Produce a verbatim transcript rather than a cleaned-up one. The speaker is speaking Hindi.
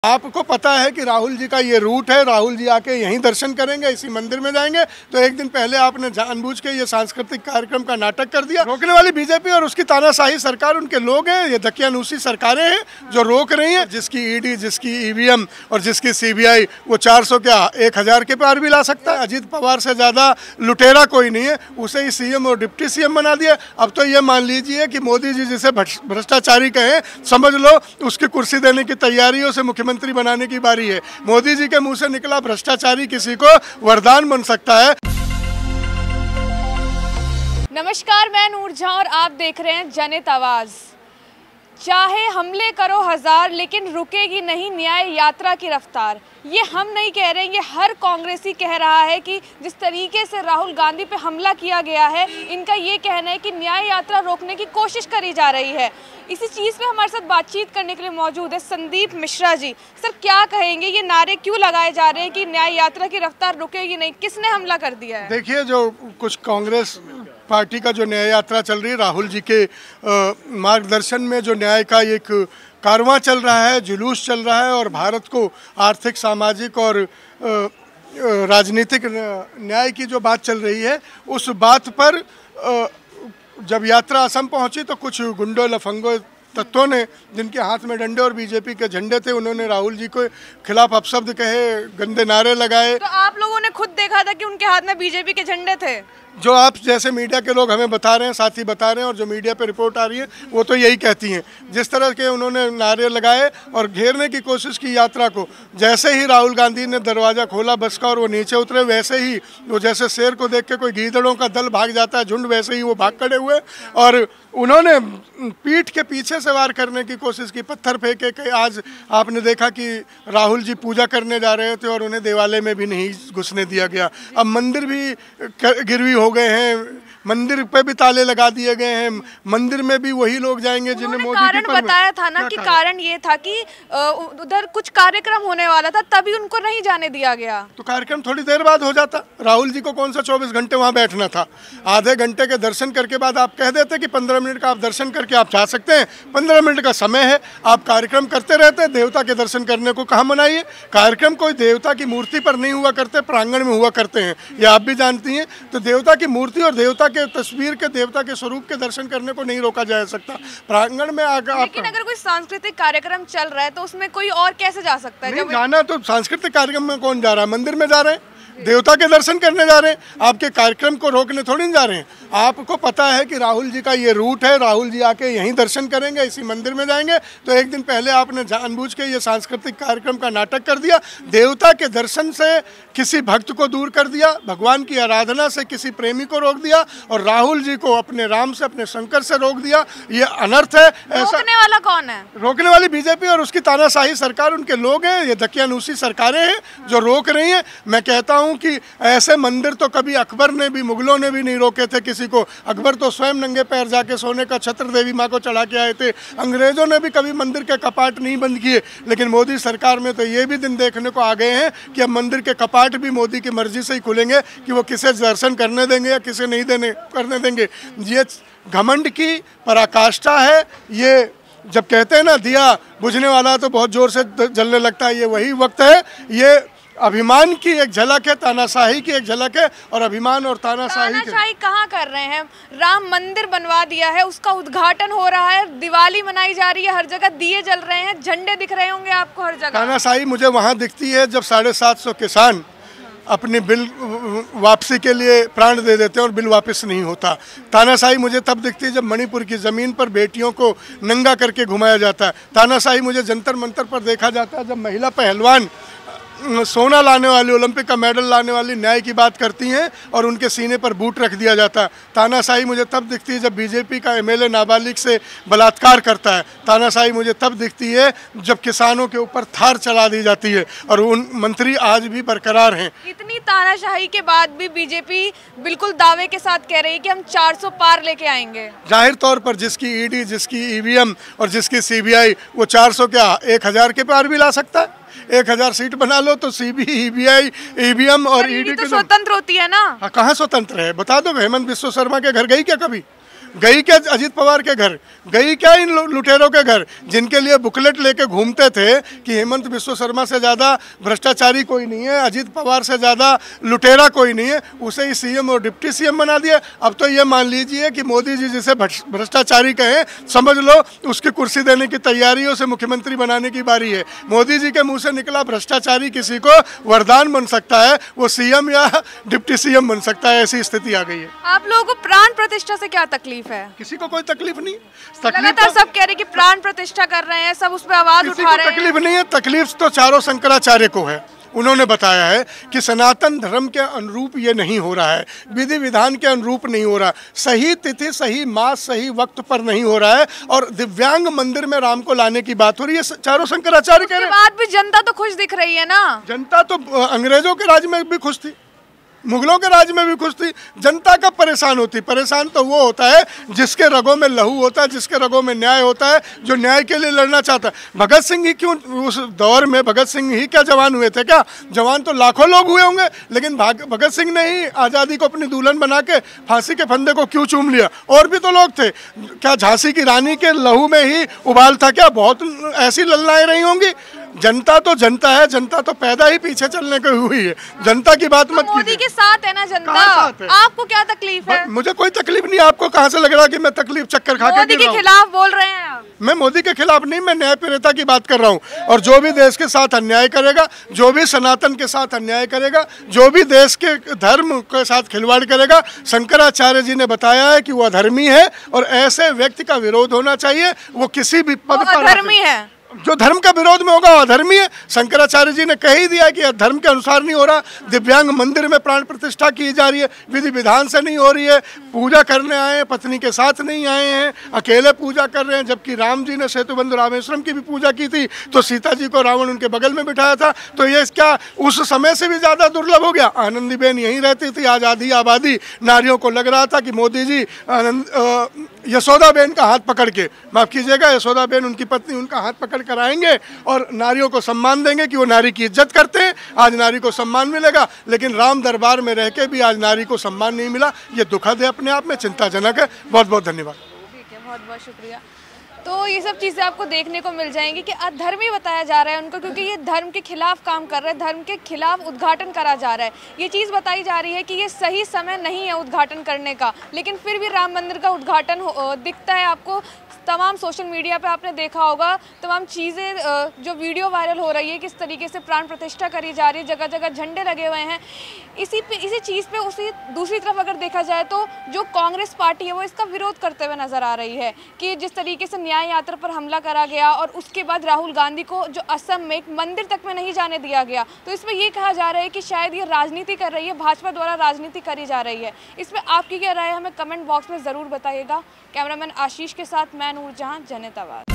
आपको पता है कि राहुल जी का ये रूट है, राहुल जी आके यहीं दर्शन करेंगे, इसी मंदिर में जाएंगे। तो एक दिन पहले आपने जानबूझ के ये सांस्कृतिक कार्यक्रम का नाटक कर दिया। रोकने वाली बीजेपी और उसकी तानाशाही सरकार, उनके लोग हैं, ये दकियानूसी सरकारें हैं जो रोक रही हैं। जिसकी ईडी, जिसकी ईवीएम और जिसकी सीबीआई वो चार सौ क्या एक हजार के पार भी ला सकता है। अजीत पवार से ज्यादा लुटेरा कोई नहीं है, उसे ही सीएम और डिप्टी सीएम बना दिया। अब तो ये मान लीजिए कि मोदी जी जिसे भ्रष्टाचारी कहें, समझ लो उसकी कुर्सी देने की तैयारियों से मुख्यमंत्री बनाने की बारी है। मोदी जी के मुंह से निकला भ्रष्टाचारी किसी को वरदान बन सकता है। नमस्कार, मैं नूर जहां और आप देख रहे हैं जनहित आवाज। चाहे हमले करो हजार, लेकिन रुकेगी नहीं न्याय यात्रा की रफ्तार। ये हम नहीं कह रहे, ये हर कांग्रेसी कह रहा है कि जिस तरीके से राहुल गांधी पे हमला किया गया है, इनका ये कहना है कि न्याय यात्रा रोकने की कोशिश करी जा रही है। इसी चीज़ पे हमारे साथ बातचीत करने के लिए मौजूद है संदीप मिश्रा जी। सर, क्या कहेंगे, ये नारे क्यों लगाए जा रहे हैं कि न्याय यात्रा की रफ्तार रुकेगी नहीं? किसने हमला कर दिया है? देखिए, जो कुछ कांग्रेस पार्टी का जो न्याय यात्रा चल रही है, राहुल जी के मार्गदर्शन में जो न्याय का एक कारवां चल रहा है, जुलूस चल रहा है और भारत को आर्थिक, सामाजिक और राजनीतिक न्याय की जो बात चल रही है, उस बात पर जब यात्रा असम पहुंची तो कुछ गुंडों, लफंगों तत्वों ने, जिनके हाथ में डंडे और बीजेपी के झंडे थे, उन्होंने राहुल जी के खिलाफ अपशब्द कहे, गंदे नारे लगाए। तो आप लोगों ने खुद देखा था कि उनके हाथ में बीजेपी के झंडे थे? जो आप जैसे मीडिया के लोग हमें बता रहे हैं, साथी बता रहे हैं, और जो मीडिया पे रिपोर्ट आ रही है वो तो यही कहती हैं। जिस तरह के उन्होंने नारे लगाए और घेरने की कोशिश की यात्रा को, जैसे ही राहुल गांधी ने दरवाज़ा खोला बस का और वो नीचे उतरे, वैसे ही वो जैसे शेर को देख के कोई गीदड़ों का दल भाग जाता है झुंड, वैसे ही वो भाग खड़े हुए और उन्होंने पीठ के पीछे से वार करने की कोशिश की, पत्थर फेंके। कि आज आपने देखा कि राहुल जी पूजा करने जा रहे थे और उन्हें देवालय में भी नहीं घुसने दिया गया। अब मंदिर भी गिरवी हो गए हैं, मंदिर पे भी ताले लगा दिए गए हैं, मंदिर में भी वही लोग जाएंगे जिन्हें मोदी कारण बताया था ना कि कारण ये था कि उधर कुछ कार्यक्रम होने वाला था, तभी उनको नहीं जाने दिया गया। तो कार्यक्रम थोड़ी देर बाद हो जाता। राहुल जी को कौन सा चौबीस घंटे वहाँ बैठना था? आधे घंटे के दर्शन करके बाद आप कह देते कि पंद्रह मिनट का आप दर्शन करके आप जा सकते हैं। पंद्रह मिनट का समय है, आप कार्यक्रम करते रहते। देवता के दर्शन करने को कहाँ मनाइए? कार्यक्रम कोई देवता की मूर्ति पर नहीं हुआ करते, प्रांगण में हुआ करते हैं, ये आप भी जानती हैं। तो देवता की मूर्ति और देवता के तस्वीर के, देवता के स्वरूप के दर्शन करने को नहीं रोका जा सकता। प्रांगण में आकर, लेकिन अगर कोई सांस्कृतिक कार्यक्रम चल रहा है तो उसमें कोई और कैसे जा सकता है? नहीं जाना तो सांस्कृतिक कार्यक्रम में कौन जा रहा है? मंदिर में जा रहे हैं, देवता के दर्शन करने जा रहे हैं, आपके कार्यक्रम को रोकने थोड़ी नहीं जा रहे हैं। आपको पता है कि राहुल जी का ये रूट है, राहुल जी आके यहीं दर्शन करेंगे, इसी मंदिर में जाएंगे। तो एक दिन पहले आपने जानबूझ के ये सांस्कृतिक कार्यक्रम का नाटक कर दिया। देवता के दर्शन से किसी भक्त को दूर कर दिया, भगवान की आराधना से किसी प्रेमी को रोक दिया और राहुल जी को अपने राम से, अपने शंकर से रोक दिया। ये अनर्थ है। ऐसा रोकने वाला कौन है? रोकने वाली बीजेपी और उसकी तानाशाही सरकार, उनके लोग हैं, ये दकियानूसी सरकारें हैं जो रोक रही हैं। मैं कहता हूं कि ऐसे मंदिर तो कभी अकबर ने भी, मुगलों ने भी नहीं रोके थे किसी को। अकबर तो स्वयं नंगे पैर जाके सोने का छत्र देवी माँ को चढ़ा के आए थे। अंग्रेजों ने भी कभी मंदिर के कपाट नहीं बंद किए। लेकिन मोदी सरकार में तो ये भी दिन देखने को आ गए हैं कि अब मंदिर के कपाट भी मोदी की मर्जी से ही खुलेंगे कि वो किसे दर्शन करने देंगे या किसे नहीं देने करने देंगे। ये घमंड की पराकाष्ठा है। ये जब कहते हैं ना दिया बुझने वाला तो बहुत जोर से जलने लगता है, ये वही वक्त है। ये अभिमान की एक झलक है, तानाशाही की एक झलक है। और अभिमान और तानाशाही तानाशाही कहाँ कर रहे हैं? राम मंदिर बनवा दिया है, उसका उद्घाटन हो रहा है, दिवाली मनाई जा रही है, हर जगह दिए जल रहे हैं, झंडे दिख रहे होंगे आपको हर जगह। तानाशाही मुझे वहाँ दिखती है जब साढ़े सात सौ किसान अपनी बिल वापसी के लिए प्राण दे देते हैं और बिल वापस नहीं होता। तानाशाही मुझे तब दिखती है जब मणिपुर की ज़मीन पर बेटियों को नंगा करके घुमाया जाता है। तानाशाही मुझे जंतर मंतर पर देखा जाता है जब महिला पहलवान सोना लाने वाली, ओलंपिक का मेडल लाने वाली न्याय की बात करती हैं और उनके सीने पर बूट रख दिया जाता है। तानाशाही मुझे तब दिखती है जब बीजेपी का एमएलए नाबालिग से बलात्कार करता है। तानाशाही मुझे तब दिखती है जब किसानों के ऊपर थार चला दी जाती है और उन मंत्री आज भी बरकरार हैं। इतनी तानाशाही के बाद भी बीजेपी बिल्कुल दावे के साथ कह रही है कि हम चार सौ पार लेके आएंगे। जाहिर तौर पर जिसकी ईडी, जिसकी ईवीएम और जिसकी सीबीआई, वो चार सौ क्या एक हजार के पार भी ला सकता है। एक हजार सीट बना लो तो सीबी, ईबीआई, ईवीएम और ईडी तो स्वतंत्र होती है ना। हाँ, कहाँ स्वतंत्र है? बता दो, हेमंत बिस्व शर्मा के घर गई क्या कभी? गई क्या अजीत पवार के घर, गई क्या इन लुटेरों के घर जिनके लिए बुकलेट लेके घूमते थे कि हेमंत बिस्व शर्मा से ज़्यादा भ्रष्टाचारी कोई नहीं है, अजीत पवार से ज़्यादा लुटेरा कोई नहीं है, उसे ही सीएम और डिप्टी सीएम बना दिया। अब तो ये मान लीजिए कि मोदी जी जिसे भ्रष्टाचारी कहें, समझ लो उसकी कुर्सी देने की तैयारी है, उसे मुख्यमंत्री बनाने की बारी है। मोदी जी के मुंह से निकला भ्रष्टाचारी किसी को वरदान बन सकता है, वो सीएम या डिप्टी सीएम बन सकता है, ऐसी स्थिति आ गई है। आप लोगों को प्राण प्रतिष्ठा से क्या तकलीफ है? किसी को कोई तकलीफ नहीं। लगातार तो, सब कह रहे कि प्राण प्रतिष्ठा कर रहे हैं, सब उस पर आवाज उठा रहे हैं। तकलीफ नहीं है, तकलीफ तो चारों शंकराचार्य को है। उन्होंने बताया है कि सनातन धर्म के अनुरूप ये नहीं हो रहा है, विधि विधान के अनुरूप नहीं हो रहा, सही तिथि सही मास सही वक्त पर नहीं हो रहा है, और दिव्यांग मंदिर में राम को लाने की बात हो रही है। चारों शंकराचार्य कह रहे हैं। बाद भी जनता तो खुश दिख रही है ना। जनता तो अंग्रेजों के राज में भी खुश थी, मुगलों के राज में भी खुश थी। जनता कब परेशान होती? परेशान तो वो होता है जिसके रगों में लहू होता है, जिसके रगों में न्याय होता है, जो न्याय के लिए लड़ना चाहता है। भगत सिंह ही क्यों उस दौर में, भगत सिंह ही क्या जवान हुए थे क्या? जवान तो लाखों लोग हुए होंगे, लेकिन भगत सिंह ने ही आज़ादी को अपनी दुल्हन बना के फांसी के फंदे को क्यों चूम लिया? और भी तो लोग थे। क्या झांसी की रानी के लहू में ही उबाल था क्या? बहुत ऐसी ललनाएं रही होंगी। जनता तो जनता है, जनता तो पैदा ही पीछे चलने की हुई है। जनता की बात मत कीजिए। मोदी के साथ है ना जनता। साथ है? आपको क्या तकलीफ है? मुझे कोई तकलीफ नहीं। आपको कहाँ से लग रहा है कि मैं तकलीफ चक्कर खा के मोदी के खिलाफ बोल रहे हैं आप? मैं मोदी के खिलाफ नहीं, मैं न्याय प्रियता की बात कर रहा हूँ। और जो भी देश के साथ अन्याय करेगा, जो भी सनातन के साथ अन्याय करेगा, जो भी देश के धर्म के साथ खिलवाड़ करेगा, शंकराचार्य जी ने बताया है कि वो अधर्मी है, और ऐसे व्यक्ति का विरोध होना चाहिए। वो किसी भी पद पर अधर्मी है। जो धर्म का विरोध में होगा वो अधर्मी है। शंकराचार्य जी ने कह ही दिया कि धर्म के अनुसार नहीं हो रहा। दिव्यांग मंदिर में प्राण प्रतिष्ठा की जा रही है, विधि विधान से नहीं हो रही है। पूजा करने आए हैं, पत्नी के साथ नहीं आए हैं, अकेले पूजा कर रहे हैं। जबकि राम जी ने सेतुबंध रामेश्वरम की भी पूजा की थी, तो सीता जी को रावण उनके बगल में बिठाया था। तो ये क्या उस समय से भी ज़्यादा दुर्लभ हो गया? आनंदीबेन यहीं रहती थी, आज़ादी आबादी। नारियों को लग रहा था कि मोदी जी आनंद यशोदाबेन का हाथ पकड़ के, माफ़ कीजिएगा, यशोदाबेन उनकी पत्नी, उनका हाथ पकड़ कर आएंगे और नारियों को सम्मान देंगे कि वो नारी की इज्जत करते हैं। आज नारी को सम्मान मिलेगा, लेकिन राम दरबार में रह के भी आज नारी को सम्मान नहीं मिला। ये दुखद है, अपने आप में चिंताजनक है। बहुत बहुत धन्यवाद। ठीक है, बहुत बहुत शुक्रिया। तो ये सब चीज़ें आपको देखने को मिल जाएंगी कि अधर्मी बताया जा रहा है उनको, क्योंकि ये धर्म के खिलाफ काम कर रहे हैं, धर्म के खिलाफ उद्घाटन करा जा रहा है। ये चीज़ बताई जा रही है कि ये सही समय नहीं है उद्घाटन करने का, लेकिन फिर भी राम मंदिर का उद्घाटन दिखता है आपको। तमाम सोशल मीडिया पे आपने देखा होगा, तमाम चीज़ें जो वीडियो वायरल हो रही है, किस तरीके से प्राण प्रतिष्ठा करी जा रही है, जगह जगह झंडे लगे हुए हैं। इसी पे इसी चीज़ पे उसी दूसरी तरफ अगर देखा जाए तो जो कांग्रेस पार्टी है वो इसका विरोध करते हुए नजर आ रही है कि जिस तरीके से न्याय यात्रा पर हमला करा गया और उसके बाद राहुल गांधी को जो असम में एक मंदिर तक में नहीं जाने दिया गया, तो इसमें ये कहा जा रहा है कि शायद ये राजनीति कर रही है, भाजपा द्वारा राजनीति करी जा रही है। इसमें आपकी क्या राय है, हमें कमेंट बॉक्स में ज़रूर बताइएगा। कैमरामैन आशीष के साथ मैं नूरजहां, जनता आवाज़।